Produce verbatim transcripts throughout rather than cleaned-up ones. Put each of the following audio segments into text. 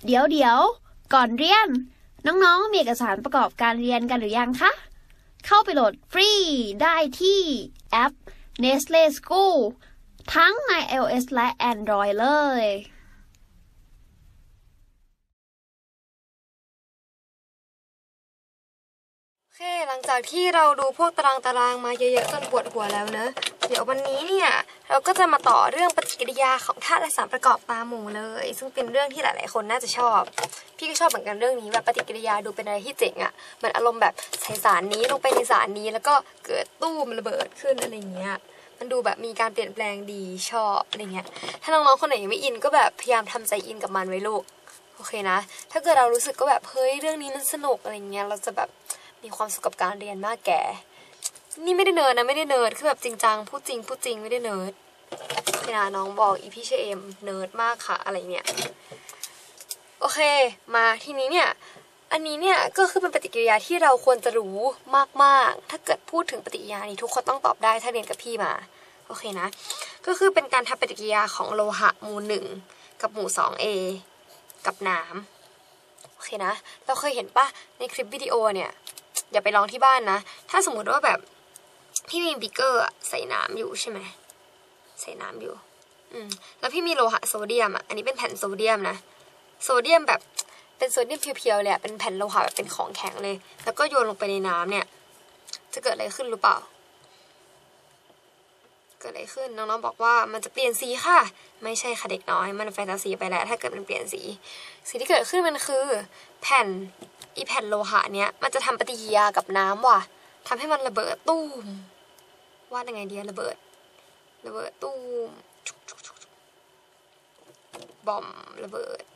เดี๋ยวเดี๋ยวก่อนเรียนน้องๆมีเอกสารประกอบการเรียนกันหรือยังคะเข้าไปโหลดฟรีได้ที่แอป Nestle School ทั้งใน iOS และ Android เลยโอเคหลังจากที่เราดูพวกตารางตารางมาเยอะๆจนปวดหัวแล้วเนอะเดี๋ยววันนี้เนี่ยเราก็จะมาต่อเรื่องปฏิกิริยาของธาตุและสารประกอบตามหมู่เลยซึ่งเป็นเรื่องที่หลายๆคนน่าจะชอบพี่ก็ชอบเหมือนกันเรื่องนี้แบบปฏิกิริยาดูเป็นอะไรที่เจ๋งอ่ะเหมือนอารมณ์แบบใส่สารนี้ลงไปในสารนี้แล้วก็เกิดตู้มระเบิดขึ้นอะไรเงี้ยมันดูแบบมีการเปลี่ยนแปลงดีชอบอะไรเงี้ยถ้าน้องๆคนไหนยังไม่อินก็แบบพยายามทำใจอินกับมันไว้ลูกโอเคนะถ้าเกิดเรารู้สึกก็แบบเฮ้ยเรื่องนี้มันสนุกอะไรเงี้ยเราจะแบบมีความสุขกับการเรียนมากแกนี่ไม่ได้เนิร์ดนะไม่ได้เนิร์ดคือแบบจริงจังพูดจริงพูดจริงไม่ได้เนิร์ดพี่นาน้องบอกอีพี่เชเอมเนิร์ดมากค่ะอะไรเนี่ยโอเคมาทีนี้เนี่ยอันนี้เนี่ยก็คือเป็นปฏิกิริยาที่เราควรจะรู้มากๆถ้าเกิดพูดถึงปฏิกิริยานี้ทุกคนต้องตอบได้ถ้าเรียนกับพี่มาโอเคนะก็คือเป็นการทำปฏิกิริยาของโลหะหมู่หนึ่งกับหมู่สองเอกับน้ำโอเคนะเราเคยเห็นปะในคลิปวิดีโอเนี่ยอย่าไปลองที่บ้านนะถ้าสมมติว่าแบบพี่มีบิ๊กเกอร์ใส่น้ำอยู่ใช่ไหมใส่น้ำอยู่อืมแล้วพี่มีโลหะโซเดียมอ่ะอันนี้เป็นแผ่นโซเดียมนะโซเดียมแบบเป็นโซเดียมเพียวๆเลยเป็นแผ่นโลหะแบบเป็นของแข็งเลยแล้วก็โยนลงไปในน้ำเนี่ยจะเกิดอะไรขึ้นหรือเปล่าเกิดอะไรขึ้นน้องๆบอกว่ามันจะเปลี่ยนสีค่ะไม่ใช่ค่ะเด็กน้อยมันแฟนตาซีไปแล้วถ้าเกิดมันเปลี่ยนสีสิ่งที่เกิดขึ้นมันคือแผ่นอีแผ่นโลหะเนี้ยมันจะทำปฏิกิริยากับน้ำว่ะทำให้มันระเบิดตู้มว่ายังไงดีระเบิดระเบิดตู้มบอมระเบิด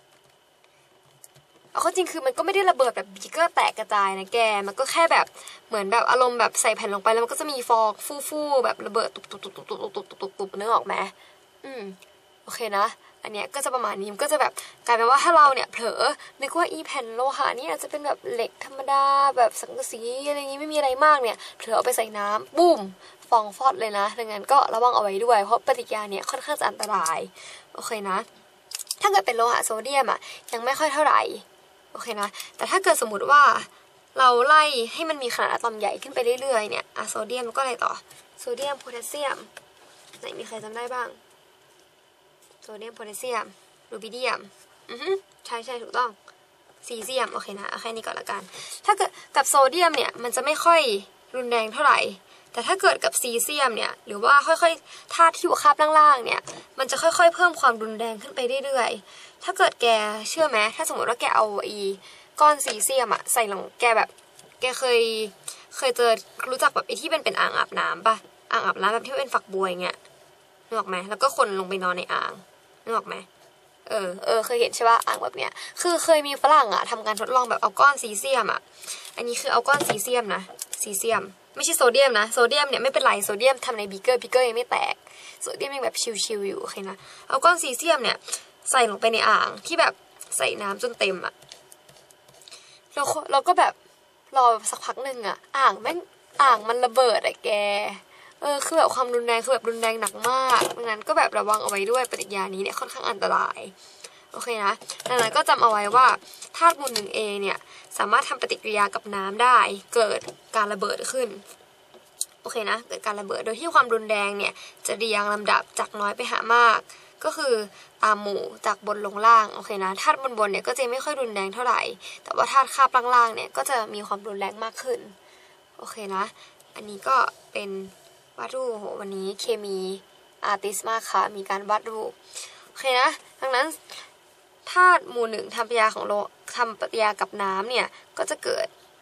เอาเข้าจริงคือมันก็ไม่ได้ระเบิดแบบบิ๊กเกอร์แตกกระจายนะแกมันก็แค่แบบเหมือนแบบอารมณ์แบบใส่แผ่นลงไปแล้วมันก็จะมีฟองฟู่ๆแบบระเบิดตุบตุบตุบตุบตุบตุบตุบตุบตุบนึกออกไหมอืมโอเคนะอันเนี้ยก็จะประมาณนี้มันก็จะแบบกลายเป็นว่าถ้าเราเนี่ยเผลอนึกว่าอีแผ่นโลหะนี่อาจจะเป็นแบบเหล็กธรรมดาแบบสังกะสีอะไรอย่างงี้ไม่มีอะไรมากเนี่ยเผลอเอาไปใส่น้ำบุ้มฟองฟอดเลยนะดังนั้นก็ระวังเอาไว้ด้วยเพราะปฏิกิริยาเนี่ยค่อนข้างจะอันตรายโอเคนะถ้าเกิดเป็นโลหะโซเดียมอ่ะยังไม่ค่อยเท่าไหร่โอเคนะแต่ถ้าเกิดสมมติว่าเราไล่ให้มันมีขนาดอะตอมใหญ่ขึ้นไปเรื่อยๆเนี่ยอะโซเดียมก็อะไรต่อโซเดียมโพแทสเซียมไหนมีใครจำได้บ้างโซเดียมโพแทสเซียมรูบิเดียมอือฮึใช่ใช่ถูกต้องซีเซียมโอเคนะเอาแค่นี้ก่อนละกันถ้าเกิดกับโซเดียมเนี่ยมันจะไม่ค่อยรุนแรงเท่าไหร่แต่ถ้าเกิดกับซีเซียมเนี่ยหรือว่าค่อยๆธาตุที่อยู่คาบล่างๆเนี่ยมันจะค่อยๆเพิ่มความรุนแรงขึ้นไปเรื่อยๆถ้าเกิดแกเชื่อไหมถ้าสมมติว่าแกเอาอีก้อนซีเซียมอะใส่ลงแกแบบแกเคยเคยเจอรู้จักแบบไอ้ที่เป็นเป็นอ่างอาบน้ำปะอ่างอาบน้ำแบบที่เป็นฝักบัวอย่างเงี้ยนึกออกไหมแล้วก็คนลงไปนอนในอ่างนึกออกไหมเออเออเคยเห็นใช่ป่ะอ่างแบบเนี้ยคือเคยมีฝรั่งอะทำการทดลองแบบเอาก้อนซีเซียมอะอันนี้คือเอาก้อนซีเซียมนะซีเซียมไม่ใช่โซเดียมนะโซเดียมเนี่ยไม่เป็นไรโซเดียมทำในบีเกอร์บีเกอร์ยังไม่แตกโซเดียมยังแบบชิวๆอยู่โอเคนะเอาก้อนซีเซียมเนี่ยใส่ลงไปในอ่างที่แบบใส่น้ำจนเต็มอะแล้วเราก็แบบรอสักพักหนึ่งอะอ่างแม่งอ่างมันระเบิดอะแกเออคือแบบความรุนแรงคือแบบรุนแรงหนักมากดังนั้นก็แบบระวังเอาไว้ด้วยปฏิกิริยานี้เนี่ยค่อนข้างอันตรายโอเคนะดังนั้นก็จำเอาไว้ว่าธาตุหมู่หนึ่ง เอ เนี่ยสามารถทำปฏิกิริยากับน้ำได้เกิดการระเบิดขึ้นโอเคนะเกิดการระเบิดโดยที่ความรุนแรงเนี่ยจะเรียงลำดับจากน้อยไปหามากก็คือตามหมู่จากบนลงล่างโอเคนะธาตุบนบนเนี่ยก็จะไม่ค่อยรุนแรงเท่าไหร่แต่ว่าธาตุคาบล่างๆเนี่ยก็จะมีความรุนแรงมากขึ้นโอเคนะอันนี้ก็เป็นวาดรูปวันนี้เคมีอาร์ติสมากค่ะมีการวาดรูปโอเคนะดังนั้นธาตุหมู่หนึ่งทำปฏิกิริยาของโลทำปฏิกิริยากับน้ำเนี่ยก็จะเกิด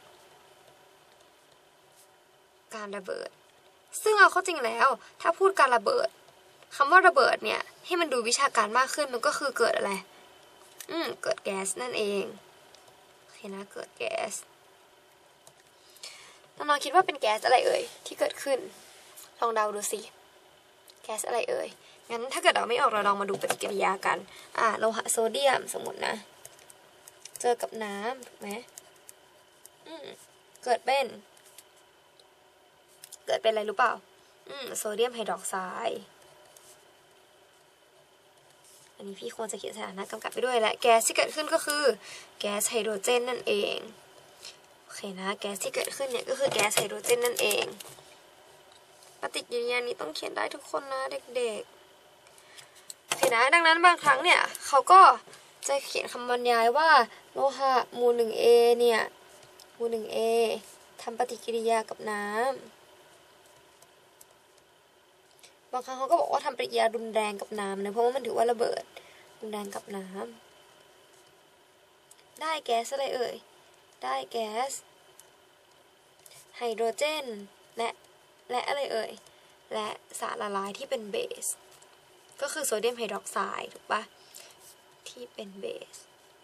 การระเบิดซึ่งเอาเข้าจริงแล้วถ้าพูดการระเบิดคำว่าระเบิดเนี่ยให้มันดูวิชาการมากขึ้นมันก็คือเกิดอะไรอืมเกิดแก๊สนั่นเองโอเคนะเกิดแก๊สน้องๆคิดว่าเป็นแก๊สอะไรเอ่ยที่เกิดขึ้นลองเดาดูสิแก๊สอะไรเอ่ยงั้นถ้าเกิดเราไม่ออกเราลองมาดูปฏิกิริยากันอ่าโลหะโซเดียมสมมตินะเจอกับน้ำถูกไหมอืมเกิดเป็นเกิดเป็นอะไรรู้เปล่าอืมโซเดียมไฮดรอกไซด์อันนี้พี่ควรจะเขียนสถานะกำกับไปด้วยและแก๊สที่เกิดขึ้นก็คือแก๊สไฮโดรเจนนั่นเองโอเคนะแก๊สที่เกิดขึ้นเนี่ยก็คือแก๊สไฮโดรเจนนั่นเองปฏิกิริยานี้ต้องเขียนได้ทุกคนนะเด็กๆโอเคนะดังนั้นบางครั้งเนี่ยเขาก็จะเขียนคำบรรยายว่าโลหะหมู่ หนึ่ง เอ เนี่ยหมู่ หนึ่ง เอ ทำปฏิกิริยากับน้ำบางครั้งเขาก็บอกว่าทำปฏิกิริยารุนแรงกับน้ำนะเพราะว่ามันถือว่าระเบิดรุนแรงกับน้ำได้แก๊สอะไรเอ่ยได้แก๊สไฮโดรเจนและและอะไรเอ่ยและสารละลายที่เป็นเบสก็คือโซเดียมไฮดรอกไซด์ถูกปะที่เป็นเบส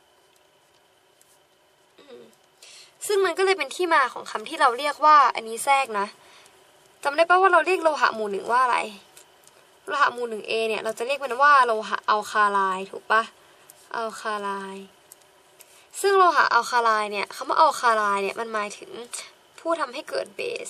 ซึ่งมันก็เลยเป็นที่มาของคำที่เราเรียกว่าอันนี้แทรกนะจำได้ปะว่าเราเรียกโลหะหมู่หนึ่งว่าอะไรโลหะหมู่หนึ่ง A เนี่ยเราจะเรียกมันว่าโลหะอัลคาไลน์ถูกปะอัลคาไลน์ซึ่งโลหะอัลคาไลน์เนี่ยคำว่าอัลคาไลน์เนี่ยมันหมายถึงผู้ทำให้เกิดเบส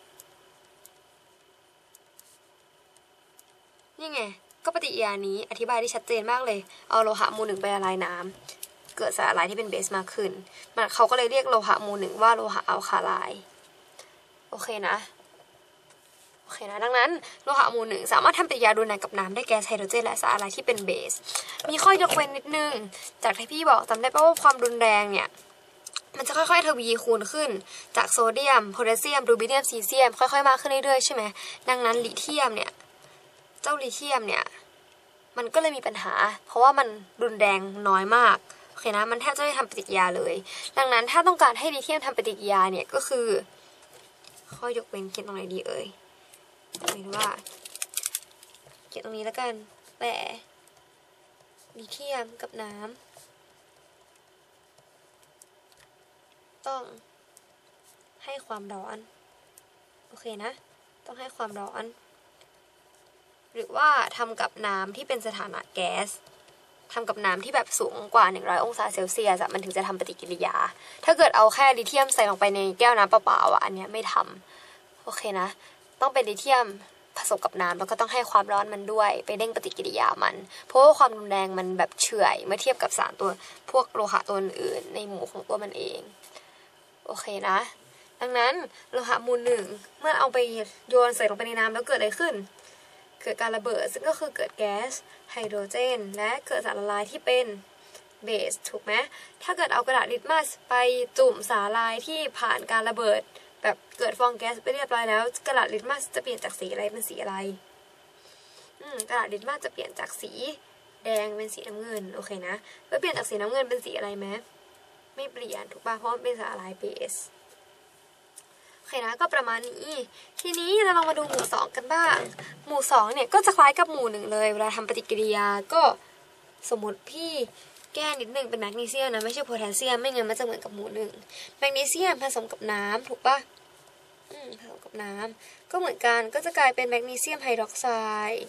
นี่ไงก็ปฏิกิริยานี้อธิบายได้ชัดเจนมากเลยเอาโลหะหมู่หนึ่งไปละลายน้ำเกิดสารละลายที่เป็นเบสมากขึ้นมันเขาก็เลยเรียกโลหะหมู่หนึ่งว่าโลหะอัลคาไลน์โอเคนะโอเคนะดังนั้นโลหะหมู่หนึ่งสามารถทำปฏิกิริยารุนแรงกับน้ำได้แก๊สไฮโดรเจนและสารละลายที่เป็นเบสมีข้อยกเว้นนิดนึงจากที่พี่บอกจำได้ป่ะว่าความรุนแรงเนี่ยมันจะค่อยๆทวีคูณขึ้นจากโซเดียมโพแทสเซียมรูบิเนียมซีเซียมค่อยๆมากขึ้นเรื่อยๆใช่ไหมดังนั้นลิเธียมเนี่ยเจ้าลิเธียมเนี่ยมันก็เลยมีปัญหาเพราะว่ามันรุนแรงน้อยมากโอเคนะมันแทบจะไม่ทำปฏิกิริยาเลยดังนั้นถ้าต้องการให้ลิเธียมทำปฏิกิริยาเนี่ยก็คือข้อยกเว้นเขียนตรงไหนดีเอ่ยหมายถึงว่าเขียนตรงนี้แล้วกันแต่ลิเธียมกับน้ำต้องให้ความร้อนโอเคนะต้องให้ความร้อนหรือว่าทำกับน้ำที่เป็นสถานะแก๊สทำกับน้ำที่แบบสูงกว่าหนึ่งร้อยองศาเซลเซียสมันถึงจะทำปฏิกิริยาถ้าเกิดเอาแค่ลิเธียมใส่ลงไปในแก้วน้ำเปล่าๆอ่ะอันเนี้ยไม่ทำโอเคนะต้องเป็นลิเธียมผสมกับน้ำแล้วก็ต้องให้ความร้อนมันด้วยไปเร่งปฏิกิริยามันเพราะว่าความรุนแรงมันแบบเฉื่อยเมื่อเทียบกับสารตัวพวกโลหะตัวอื่นในหมู่ของตัวมันเองโอเคนะดังนั้นโลหะหมู่หนึ่งเมื่อเอาไปโยนใส่ลงไปในน้ำแล้วเกิดอะไรขึ้นเกิดการระเบิดซึ่งก็คือเกิดแก๊สไฮโดรเจนและเกิดสารละลายที่เป็นเบสถูกไหมถ้าเกิดเอากระดาษลิตมัสไปจุ่มสารละลายที่ผ่านการระเบิดแบบเกิดฟองแก๊สไปเรียบร้อยแล้วกระดาษลิตมัสจะเปลี่ยนจากสีอะไรเป็นสีอะไรอืมกระดาษลิตมัสจะเปลี่ยนจากสีแดงเป็นสีน้ำเงินโอเคนะแล้วเปลี่ยนจากสีน้ำเงินเป็นสีอะไรไหมไม่เปลี่ยนถูกป่ะเพราะมันเป็นสารละลายเบสโอเคนะก็ประมาณนี้ทีนี้เราลองมาดูหมู่สองกันบ้างหมู่สองเนี่ยก็จะคล้ายกับหมู่หนึ่งเลยเวลาทำปฏิกิริยาก็สมมติพี่แก้นิดหนึ่งเป็นแมกนีเซียมนะไม่ใช่โพแทสเซียมไม่งั้นมันจะเหมือนกับหมู่หนึ่งแมกนีเซียมผสมกับน้ำถูกป่ะอืมผสมกับน้ำก็เหมือนกันก็จะกลายเป็นแมกนีเซียมไฮดรอกไซด์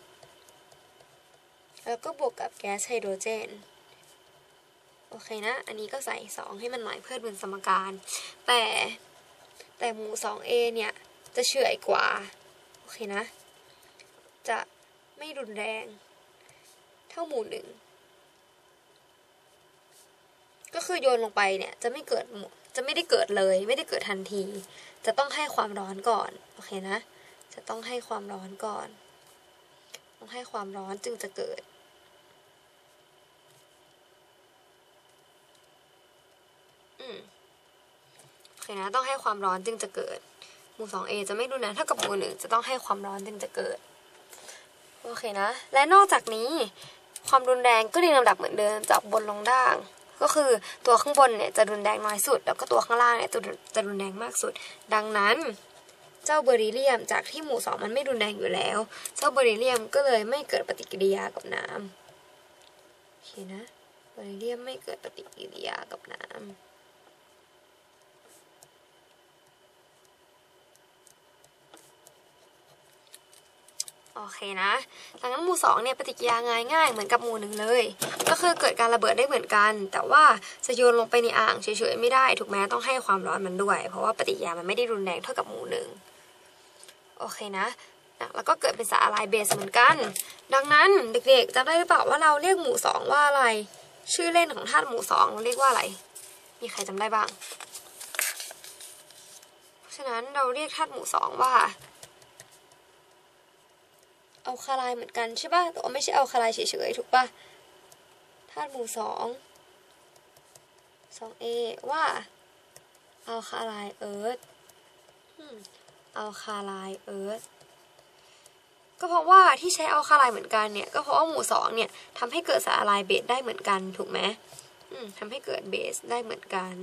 แล้วก็บวกกับแก๊สไฮโดรเจนโอเคนะอันนี้ก็ใส่สองให้มันหน่อยเพื่อเป็นสมการแต่แต่หมู่ สอง เอ เนี่ยจะเฉื่อยกว่าโอเคนะจะไม่รุนแรงเท่าหมู่หนึ่งก็คือโยนลงไปเนี่ยจะไม่เกิดจะไม่ได้เกิดเลยไม่ได้เกิดทันทีจะต้องให้ความร้อนก่อนโอเคนะจะต้องให้ความร้อนก่อนต้องให้ความร้อนจึงจะเกิดอืมโอเคนะต้องให้ความร้อนจึงจะเกิดหมู่ สอง เอ จะไม่รุนแรงเท่ากับหมู่หนึ่งจะต้องให้ความร้อนจึงจะเกิดโอเคนะและนอกจากนี้ความรุนแรงก็เรียงลำดับเหมือนเดิมจากบนลงล่างก็คือตัวข้างบนเนี่ยจะรุนแรงน้อยสุดแล้วก็ตัวข้างล่างเนี่ยจะจะรุนแรงมากสุดดังนั้นเจ้าเบอริเลียมจากที่หมู่สองมันไม่รุนแรงอยู่แล้วเจ้าเบอริเลียมก็เลยไม่เกิดปฏิกิริยากับน้ำโอเคนะเบอริเลียมไม่เกิดปฏิกิริยากับน้ำโอเคนะดังนั้นหมู่สองเนี่ยปฏิกิริยาง่ายง่ายเหมือนกับหมู่หนึ่งเลยก็คือเกิดการระเบิดได้เหมือนกันแต่ว่าจะโยนลงไปในอ่างเฉยๆไม่ได้ถูกไหมต้องให้ความร้อนมันด้วยเพราะว่าปฏิกิริยามันไม่ได้รุนแรงเท่ากับหมู่หนึ่งโอเคนะแล้วก็เกิดเป็นสาหร่ายเบสเหมือนกันดังนั้นเด็กๆจำได้หรือเปล่าว่าเราเรียกหมู่สองว่าอะไรชื่อเล่นของธาตุหมู่สองเราเรียกว่าอะไรมีใครจำได้บ้างเพราะฉะนั้นเราเรียกธาตุหมู่สองว่าอัลคาไลน์เหมือนกันใช่ป่ะแต่ว่าไม่ใช่อัลคาไลน์เฉยๆถูกป่ะธาตุหมู่สองสองเอว่าอัลคาไลน์เอิร์ธอัลคาไลน์เอิร์ธก็เพราะว่าที่ใช้อัลคาไลน์เหมือนกันเนี่ยก็เพราะว่าหมู่สองเนี่ยทำให้เกิดสาหร่ายเบสได้เหมือนกันถูกไหมอืมทำให้เกิดเบสได้เหมือนกัน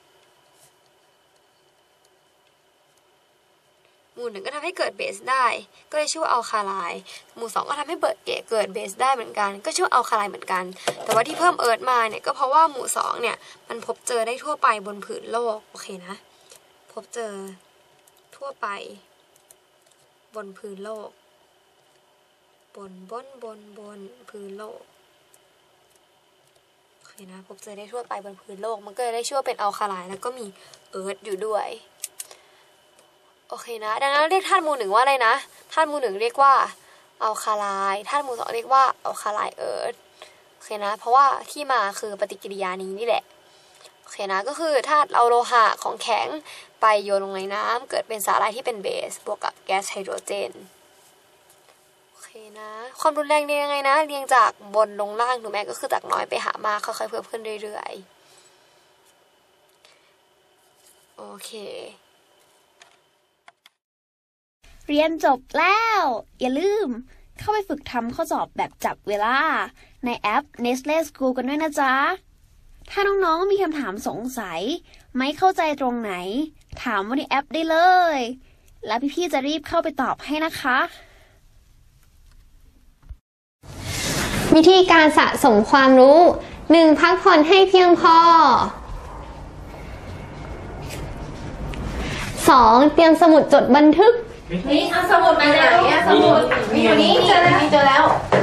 หมู่หนึ่งก็ทำให้เกิดเบสได้ก็เลยชื่อว่าอัลคาไลน์หมู่สองก็ทำให้เบิดเกิดเบสได้เหมือนกันก็ชื่อว่าอัลคาไลน์เหมือนกันแต่ว่าที่เพิ่มเอิร์ธมาเนี่ยก็เพราะว่าหมู่สองเนี่ยมันพบเจอได้ทั่วไปบนผืนโลกโอเคนะพบเจอทั่วไปบนพื้นโลกบนบนบนบนพื้นโลกโอเคนะพบเจอได้ทั่วไปบนพื้นโลกมันก็เลยได้ชื่อว่าเป็นอัลคาไลน์แล้วก็มีเอิร์ธอยู่ด้วยโอเคนะดังนั้นเรียกธาตุหมู่หนึ่งว่าอะไรนะธาตุหมู่หนึ่งเรียกว่าอัลคาไลน์ธาตุหมู่สองเรียกว่าอัลคาไลน์เอิร์ธโอเคนะเพราะว่าที่มาคือปฏิกิริยานี้นี่แหละโอเคนะก็คือธาตุเอาโลหะของแข็งไปโยนลงในน้ำเกิดเป็นสาหร่ายที่เป็นเบสบวกกับแก๊สไฮโดรเจนโอเคนะความรุนแรงเรียงยังไงนะเรียงจากบนลงล่างถูกไหมก็คือจากน้อยไปหามากค่อยๆเพิ่มขึ้นเรื่อยๆโอเคเรียนจบแล้วอย่าลืมเข้าไปฝึกทำข้อสอบแบบจับเวลาในแอป Nestle School กันด้วยนะจ๊ะถ้าน้องๆมีคำถามสงสัยไม่เข้าใจตรงไหนถามว่าในแอปได้เลยแล้วพี่ๆจะรีบเข้าไปตอบให้นะคะวิธีการสะสมความรู้ หนึ่ง พักผ่อนให้เพียงพอ สอง เตรียมสมุดจดบันทึกนี่เอาสมุดมาจากไหนอะสมุดมีอยู่นี่เจอแล้วเจอแล้ว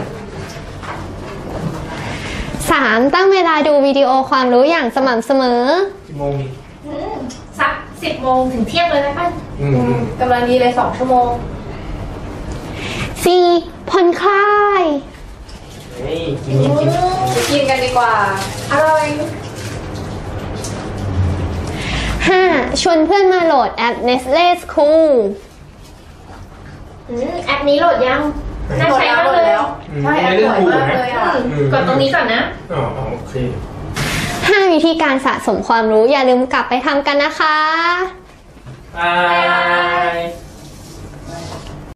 สาม ตั้งเวลาดูวิดีโอความรู้อย่างสม่ำเสมอกี่โมงนี่สักสิบโมงถึงเที่ยงเลยไหมป้ากำลังดีเลยสองชั่วโมงสี่ ผ่อนคลายเฮ้ยกินกินกินกันดีกว่าอร่อยห้า ชวนเพื่อนมาโหลดแอป Nestle School แอปนี้โหลดยังน่าใช้มากเลยใช่แอปสวยมากเลยอ่ะกดตรงนี้ก่อนนะอ๋อโอเคห้า วิธีการสะสมความรู้อย่าลืมกลับไปทำกันนะคะบาย